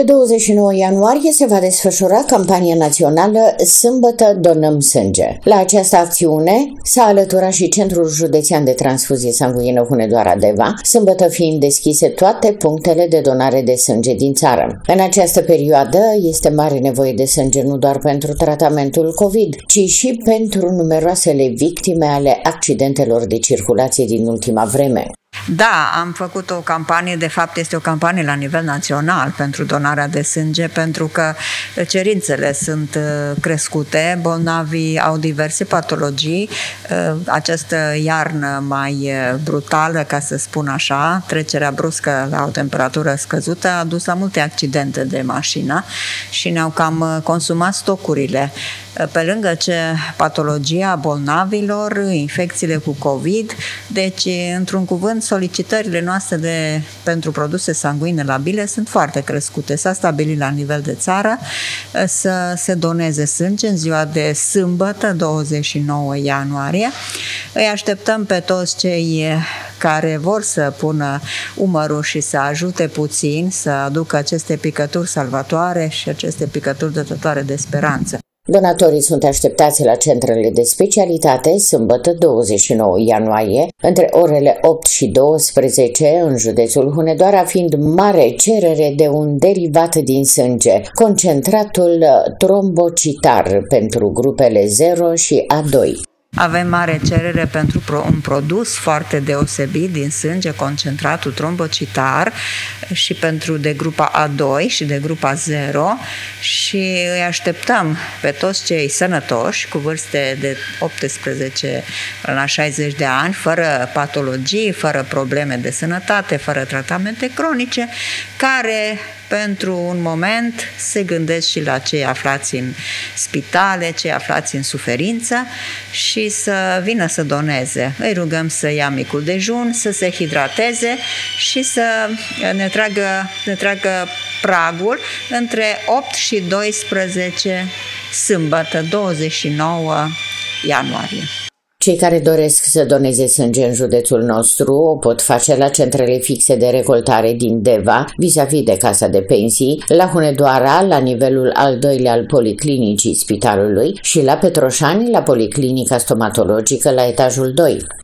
Pe 29 ianuarie se va desfășura campania națională Sâmbătă donăm sânge. La această acțiune s-a alăturat și Centrul Județean de Transfuzie Sanguină Hunedoara Deva, sâmbătă fiind deschise toate punctele de donare de sânge din țară. În această perioadă este mare nevoie de sânge nu doar pentru tratamentul COVID, ci și pentru numeroasele victime ale accidentelor de circulație din ultima vreme. Da, am făcut o campanie, de fapt este o campanie la nivel național pentru donarea de sânge, pentru că cerințele sunt crescute, bolnavii au diverse patologii, această iarnă mai brutală, ca să spun așa, trecerea bruscă la o temperatură scăzută a dus la multe accidente de mașină și ne-au cam consumat stocurile. Pe lângă ce patologia bolnavilor, infecțiile cu COVID, deci, într-un cuvânt, solicitările noastre pentru produse sanguine labile sunt foarte crescute. S-a stabilit la nivel de țară să se doneze sânge în ziua de sâmbătă, 29 ianuarie. Îi așteptăm pe toți cei care vor să pună umărul și să ajute puțin să aducă aceste picături salvatoare și aceste picături dătătoare de speranță. Donatorii sunt așteptați la centrele de specialitate sâmbătă 29 ianuarie, între orele 8 și 12 în județul Hunedoara, fiind mare cerere de un derivat din sânge, concentratul trombocitar pentru grupele 0 și A2. Avem mare cerere pentru un produs foarte deosebit din sânge, concentratul trombocitar, și pentru de grupa A2 și de grupa 0, și îi așteptăm pe toți cei sănătoși cu vârste de 18 până la 60 de ani, fără patologii, fără probleme de sănătate, fără tratamente cronice, care pentru un moment se gândesc și la cei aflați în spitale, cei aflați în suferință și să vină să doneze. Îi rugăm să ia micul dejun, să se hidrateze și să ne tragă pragul între 8 și 12 sâmbătă, 29 ianuarie. Cei care doresc să doneze sânge în județul nostru o pot face la centrele fixe de recoltare din Deva, vis-a-vis de Casa de Pensii, la Hunedoara, la nivelul al doilea al Policlinicii Spitalului și la Petroșani, la Policlinica Stomatologică, la etajul 2.